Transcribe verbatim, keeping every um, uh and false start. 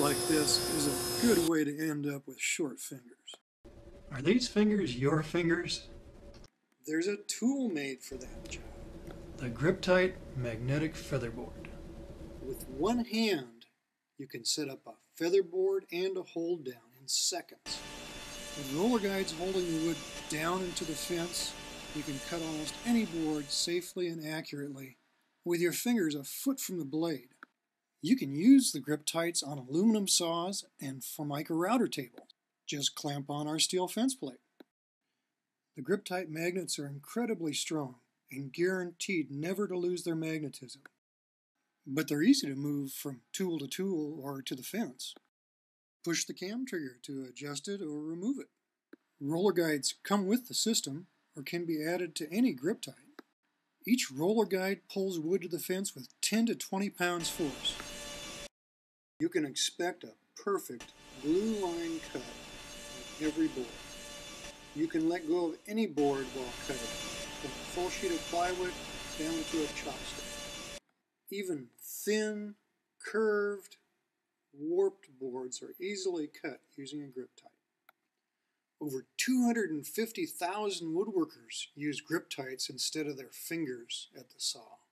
like this is a good way to end up with short fingers. Are these fingers your fingers? There's a tool made for that job. The Grip-Tite magnetic featherboard. With one hand, you can set up a featherboard and a hold down in seconds. With roller guides holding the wood down into the fence, you can cut almost any board safely and accurately with your fingers a foot from the blade. You can use the Grip-Tites on aluminum saws and Formica router tables. Just clamp on our steel fence plate. The Grip-Tite magnets are incredibly strong and guaranteed never to lose their magnetism. But they're easy to move from tool to tool or to the fence. Push the cam trigger to adjust it or remove it. Roller guides come with the system or can be added to any Grip-Tite. Each roller guide pulls wood to the fence with ten to twenty pounds force. You can expect a perfect blue line cut on every board. You can let go of any board while cutting, from a full sheet of plywood down to a chopstick. Even thin, curved, warped boards are easily cut using a Grip-Tite. Over two hundred fifty thousand woodworkers use Grip-Tites instead of their fingers at the saw.